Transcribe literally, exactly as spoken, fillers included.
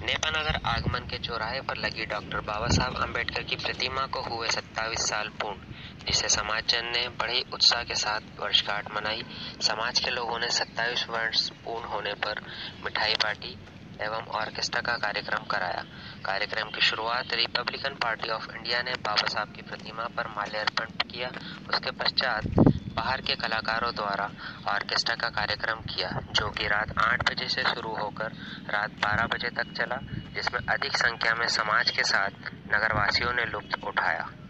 नेपानगर आगमन के चौराहे पर लगी डॉक्टर बाबा साहब अम्बेडकर की प्रतिमा को हुए सत्ताईस साल पूर्ण, जिसे समाजजन ने बड़े उत्साह के साथ वर्षगांठ मनाई। समाज के लोगों ने सत्ताईस वर्ष पूर्ण होने पर मिठाई पार्टी एवं ऑर्केस्ट्रा का कार्यक्रम कराया। कार्यक्रम की शुरुआत रिपब्लिकन पार्टी ऑफ इंडिया ने बाबा साहब की प्रतिमा पर माल्यार्पण किया। उसके पश्चात बाहर के कलाकारों द्वारा ऑर्केस्ट्रा का कार्यक्रम किया, जो कि रात आठ बजे से शुरू होकर रात बारह बजे तक चला, जिसमें अधिक संख्या में समाज के साथ नगरवासियों ने लुत्फ उठाया।